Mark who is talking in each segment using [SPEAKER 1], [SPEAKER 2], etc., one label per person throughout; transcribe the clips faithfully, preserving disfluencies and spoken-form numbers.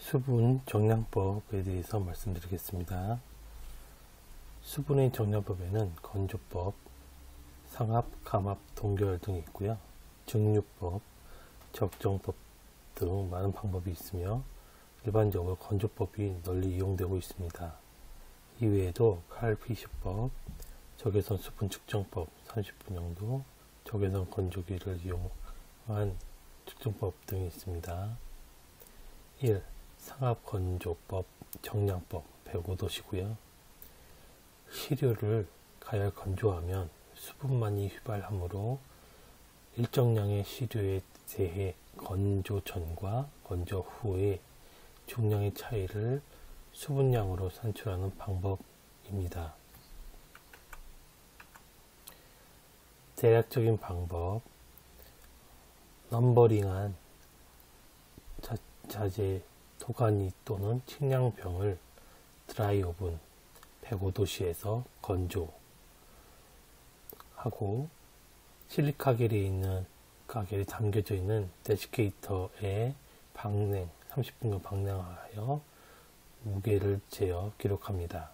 [SPEAKER 1] 수분 정량법에 대해서 말씀드리겠습니다. 수분의 정량법에는 건조법, 상압, 감압, 동결 등이 있고요. 증류법, 적정법 등 많은 방법이 있으며 일반적으로 건조법이 널리 이용되고 있습니다. 이외에도 칼피시법, 적외선 수분 측정법 삼십 분용도, 적외선 건조기를 이용한 측정법 등이 있습니다. 일. 상압 건조법 정량법 백오 도씨고요. 시료를 가열 건조하면 수분만이 휘발하므로 일정량의 시료에 대해 건조 전과 건조 후의 중량의 차이를 수분량으로 산출하는 방법입니다. 대략적인 방법, 넘버링한 자, 자재 도가니 또는 측량병을 드라이 오븐 백오 도씨에서 건조하고 실리카 겔이 있는 가겔이 담겨져 있는 데시케이터에 방냉 삼십 분간 방냉하여 무게를 재어 기록합니다.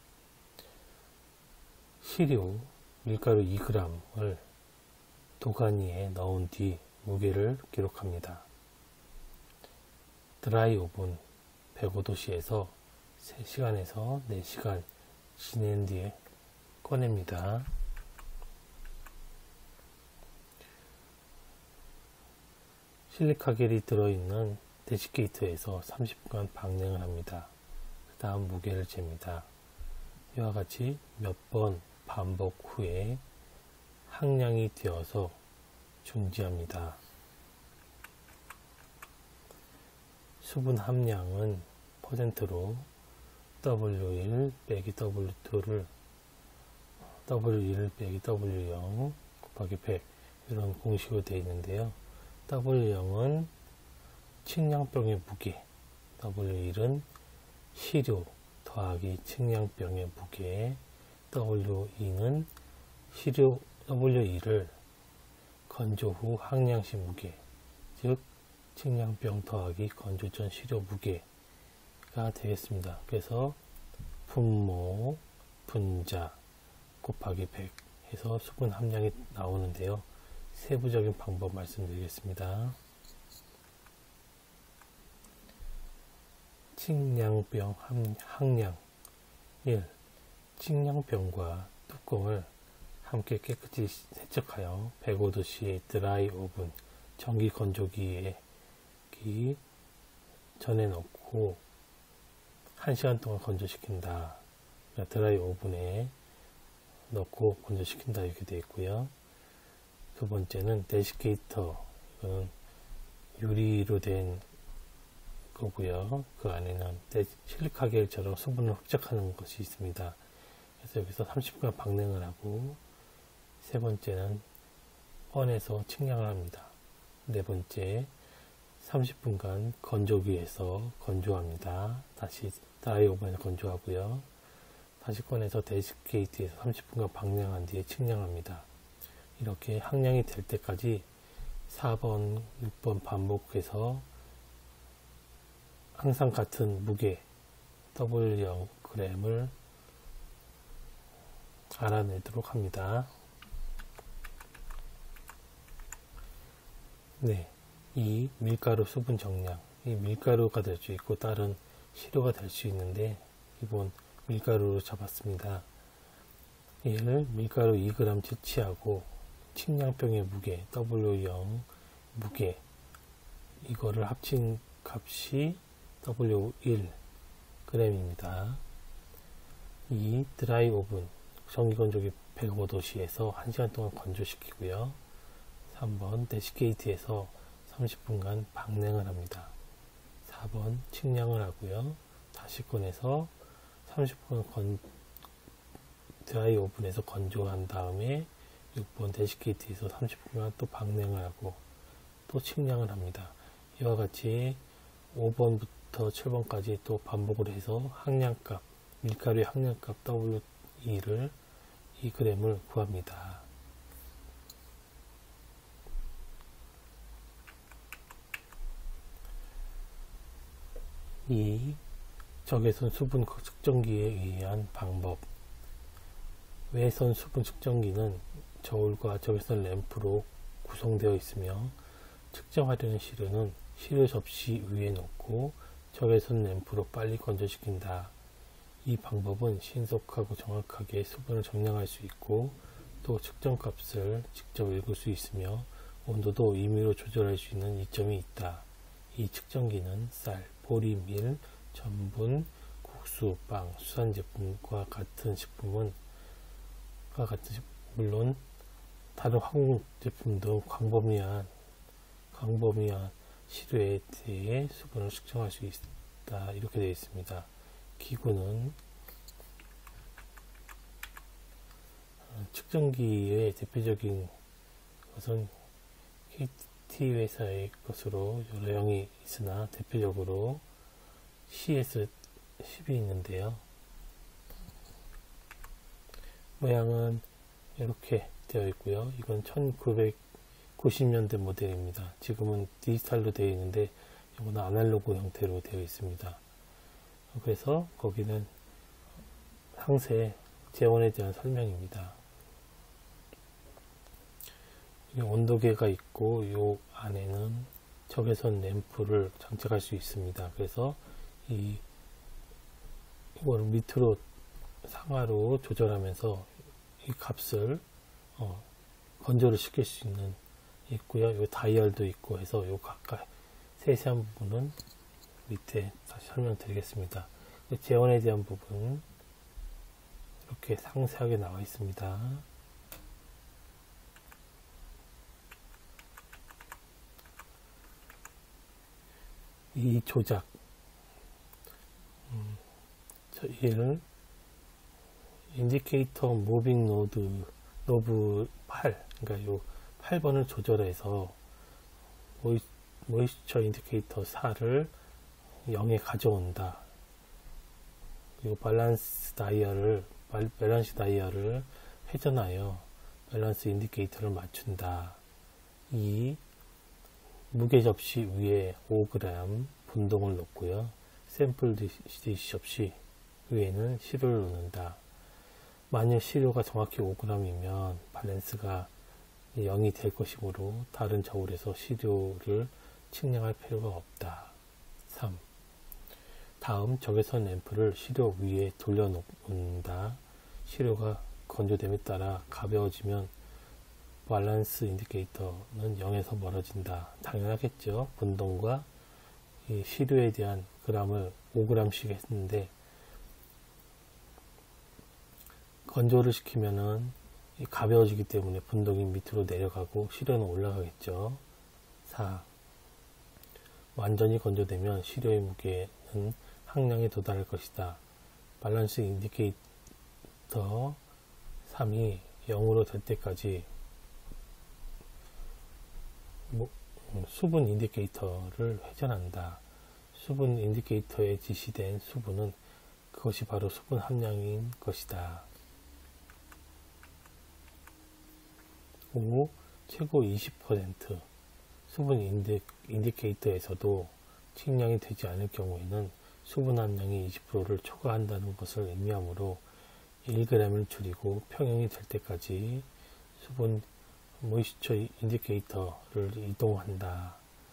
[SPEAKER 1] 시료 밀가루 이 그램을 도가니에 넣은 뒤 무게를 기록합니다. 드라이 오븐 백오 도씨에서 세 시간에서 네 시간 지낸 뒤에 꺼냅니다. 실리카 겔이 들어있는 데시케이터에서 삼십 분간 방냉을 합니다. 그 다음 무게를 잽니다. 이와 같이 몇 번 반복 후에 항량이 되어서 중지합니다. 수분 함량은 퍼센트로 더블유 일 빼기 더블유 이를 더블유 일 빼기 더블유 영 곱하기 백 이런 공식으로 되어 있는데요. 더블유 영은 측량병의 무게, 더블유 일은 시료 더하기 측량병의 무게, 더블유 이는 시료 더블유 일을 건조 후 항량시 무게, 즉 측량병 더하기 건조 전 시료 무게가 되겠습니다. 그래서 분모 분자 곱하기 백 해서 수분 함량이 나오는데요. 세부적인 방법 말씀드리겠습니다. 측량병 항량 일. 측량병과 뚜껑을 함께 깨끗이 세척하여 백오 도씨의 드라이 오븐 전기 건조기에 전에 넣고 한 시간 동안 건조시킨다. 드라이 오븐에 넣고 건조시킨다 이렇게 되어 있고요. 두 번째는 데시케이터, 이거는 유리로 된 거고요. 그 안에는 실리카 겔처럼 수분을 흡착하는 것이 있습니다. 그래서 여기서 삼십 분간 방냉을 하고, 세 번째는 꺼내서 측량을 합니다. 네 번째, 삼십 분간 건조기에서 건조합니다. 다시 드라이 오븐에서 건조하고요. 다시 꺼내서 데시케이트에서 삼십 분간 방냉한 뒤에 측량합니다. 이렇게 항량이 될 때까지 사 번, 육 번 반복해서 항상 같은 무게 더블유 영 그램을 알아내도록 합니다. 네, 이 밀가루 수분 정량, 이 밀가루가 될 수 있고 다른 시료가 될 수 있는데 기본 밀가루로 잡았습니다. 얘를 밀가루 이 그램 채취하고 측량병의 무게 더블유 영 무게 이거를 합친 값이 더블유 일 그램입니다. 이 드라이 오븐 전기 건조기 백오 도씨에서 한 시간 동안 건조시키고요. 삼 번 데시케이트에서 삼십 분간 방냉을 합니다. 사 번 측량을 하고요. 다시 꺼내서 삼십 분간 건, 드라이 오븐에서 건조한 다음에 육 번 데시케이트에서 삼십 분간 또 방냉을 하고 또 측량을 합니다. 이와 같이 오 번부터 칠 번까지 또 반복을 해서 항량값, 밀가루의 항량값 더블유 이를 이 그램을 구합니다. 이 적외선 수분 측정기에 의한 방법. 외선 수분 측정기는 저울과 적외선 램프로 구성되어 있으며 측정하려는 시료는 시료 접시 위에 놓고 적외선 램프로 빨리 건조시킨다. 이 방법은 신속하고 정확하게 수분을 정량할 수 있고 또 측정값을 직접 읽을 수 있으며 온도도 임의로 조절할 수 있는 이점이 있다. 이 측정기는 쌀, 보리, 밀, 전분, 국수, 빵, 수산 제품과 같은 식품은 과 같은 식품, 물론 다른 화공 제품도 광범위한 광범위한 시료에 대해 수분을 측정할 수 있다. 이렇게 되어 있습니다. 기구는 측정기의 대표적인 것은 케이티 회사의 것으로 여러 형이 있으나 대표적으로 씨에스 십이 있는데요. 모양은 이렇게 되어 있고요. 이건 천구백구십 년대 모델입니다. 지금은 디지털로 되어 있는데 이거는 아날로그 형태로 되어 있습니다. 그래서 거기는 상세 재원에 대한 설명입니다. 온도계가 있고 이 안에는 적외선 램프를 장착할 수 있습니다. 그래서 이 이거를 밑으로 상하로 조절하면서 이 값을 어, 건조를 시킬 수 있는 있고요. 요 다이얼도 있고 해서 요 각각 세세한 부분은 밑에 다시 설명드리겠습니다. 재원에 대한 부분 이렇게 상세하게 나와 있습니다. 이 조작 음, 얘를 인디케이터 무빙 노드 노브 팔, 그러니까 요 팔 번을 조절해서 모이, 모이스처 인디케이터 사를 영에 가져온다. 그리고 밸런스 다이얼을 밸런스 다이얼을 회전하여 밸런스 인디케이터를 맞춘다. 이 무게 접시 위에 오 그램 분동을 놓고요. 샘플 디시 접시 위에는 시료를 놓는다. 만약 시료가 정확히 오 그램이면 밸런스가 영이 될 것이므로 다른 저울에서 시료를 측량할 필요가 없다. 삼. 다음 적외선 램프를 시료 위에 돌려놓는다. 시료가 건조됨에 따라 가벼워지면 밸런스 인디케이터는 영에서 멀어진다. 당연하겠죠. 분동과 이 시료에 대한 그램을 오 그램씩 했는데 건조를 시키면은 가벼워지기 때문에 분동이 밑으로 내려가고 시료는 올라가겠죠. 사. 완전히 건조되면 시료의 무게는 항량에 도달할 것이다. 밸런스 인디케이터 삼이 영으로 될 때까지 뭐, 수분 인디케이터를 회전한다. 수분 인디케이터에 지시된 수분은 그것이 바로 수분 함량인 것이다. 오. 최고 이십 퍼센트 수분 인디, 인디케이터에서도 측량이 되지 않을 경우에는 수분 함량이 이십 퍼센트를 초과한다는 것을 의미하므로 일 그램을 줄이고 평형이 될 때까지 수분 모이스처 인디케이터를 이동한다.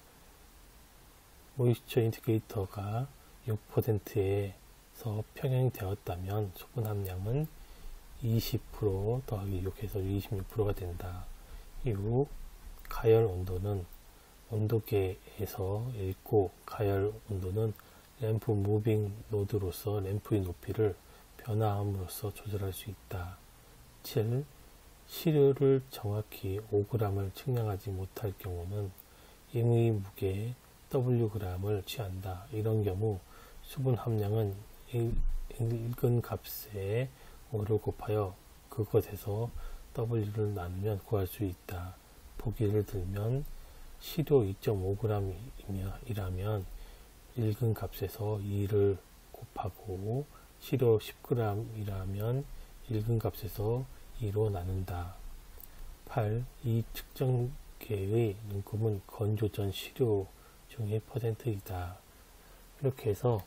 [SPEAKER 1] 모이스처 인디케이터가 육 퍼센트에서 평형이 되었다면 수분 함량은 이십 퍼센트 더하기 육 해서 이십육 퍼센트가 된다. 이후 가열 온도는 온도계에서 읽고 가열 온도는 램프 무빙 노드로서 램프의 높이를 변화함으로써 조절할 수 있다. 칠. 시료를 정확히 오 그램을 측량하지 못할 경우는 임의 무게 더블유 그램을 취한다. 이런 경우 수분 함량은 읽은 값에 오를 곱하여 그것에서 W를 나누면 구할 수 있다. 보기를 들면 시료 이 점 오 그램이라면 읽은 값에서 이를 곱하고 시료 십 그램이라면 읽은 값에서 이로 나눈다. 팔. 이 측정계의 눈금은 건조 전 시료 중의 퍼센트이다. 이렇게 해서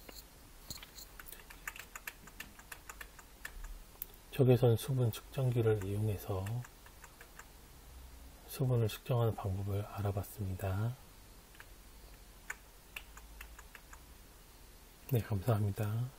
[SPEAKER 1] 적외선 수분 측정기를 이용해서 수분을 측정하는 방법을 알아봤습니다. 네, 감사합니다.